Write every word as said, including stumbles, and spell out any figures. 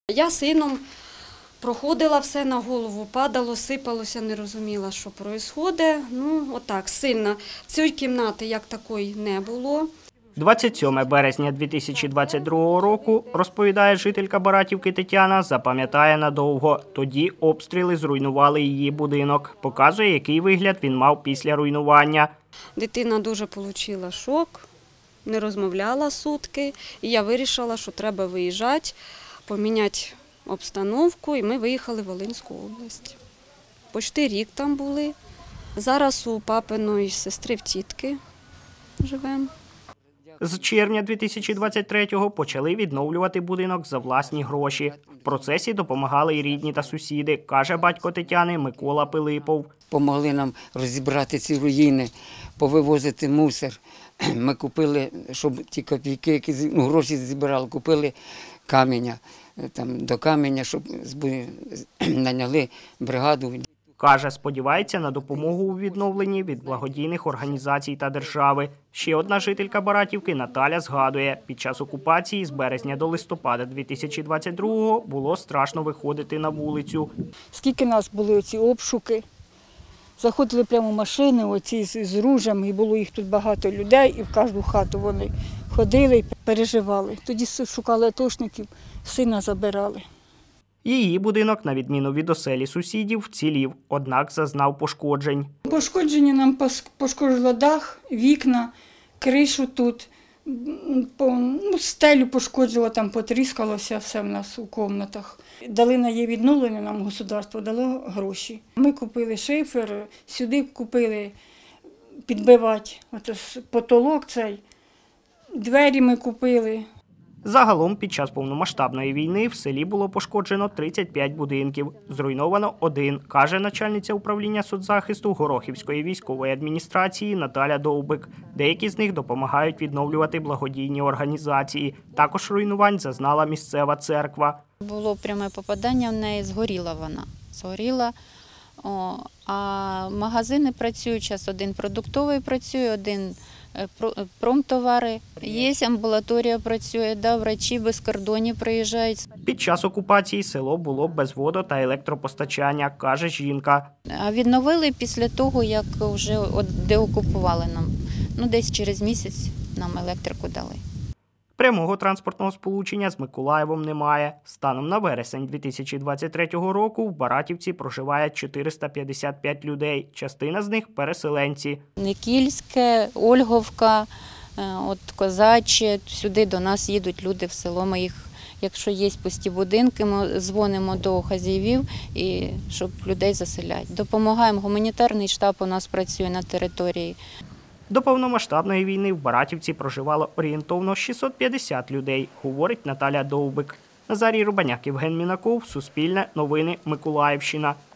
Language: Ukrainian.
Я сином проходила, все на голову падало, сипалося, не розуміла, що відбувається. Ну, отак, сильно. Цієї кімнати як такої не було. двадцять сьоме березня дві тисячі двадцять другого року, розповідає жителька Баратівки Тетяна, запам'ятає надовго. Тоді обстріли зруйнували її будинок. Показує, який вигляд він мав після руйнування. Дитина дуже отримала шок, не розмовляла сутки. І я вирішила, що треба виїжджати, поміняти обстановку, і ми виїхали в Волинську область. Почти рік там були. Зараз у папиної сестри в тітки живемо. З червня дві тисячі двадцять третього почали відновлювати будинок за власні гроші. В процесі допомагали і рідні та сусіди, каже батько Тетяни Микола Пилипов. Помогли нам розібрати ці руїни, повивозити мусор. Ми купили, щоб ті копійки, які ну, гроші зібрали, купили каменя, там, до каменя, щоб наняли бригаду. Каже, сподівається на допомогу у відновленні від благодійних організацій та держави. Ще одна жителька Баратівки Наталя згадує, під час окупації з березня до листопада дві тисячі двадцять другого було страшно виходити на вулицю. Скільки нас були оці обшуки, заходили прямо машини оці з, з ружами, і було їх тут багато людей, і в кожну хату вони ходили і переживали. Тоді шукали атошників, сина забирали. Її будинок, на відміну від оселі сусідів, вцілів, однак зазнав пошкоджень. Пошкодження нам пошкодило дах, вікна, кришу тут, ну, стелю пошкоджило, там потріскалося все в нас у кімнатах. Дали на її відновлення, нам государство дало гроші. Ми купили шифер, сюди купили підбивати потолок цей, двері ми купили. Загалом під час повномасштабної війни в селі було пошкоджено тридцять п'ять будинків. Зруйновано один, каже начальниця управління соцзахисту Горохівської військової адміністрації Наталя Довбик. Деякі з них допомагають відновлювати благодійні організації. Також руйнувань зазнала місцева церква. Було пряме попадання в неї, згоріла вона. Згоріла. О, а магазини працюють, зараз один продуктовий працює, один промтовари. Є амбулаторія працює, да, врачі без кордонів приїжджають. Під час окупації село було без водо- та електропостачання, каже жінка. А відновили після того, як вже деокупували нам. Ну, десь через місяць нам електрику дали. Прямого транспортного сполучення з Миколаєвом немає. Станом на вересень дві тисячі двадцять третього року в Баратівці проживає чотириста п'ятдесят п'ять людей. Частина з них – переселенці. Никільське, Ольговка, от Козаче. Сюди до нас їдуть люди в село. Ми їх, якщо є пусті будинки, ми дзвонимо до хазяїв, і щоб людей заселяти. Допомагаємо. Гуманітарний штаб у нас працює на території. До повномасштабної війни в Баратівці проживало орієнтовно шістсот п'ятдесят людей, говорить Наталя Довбик. Назарій Рубаняк, Євген Мінаков, Суспільне, Новини, Миколаївщина.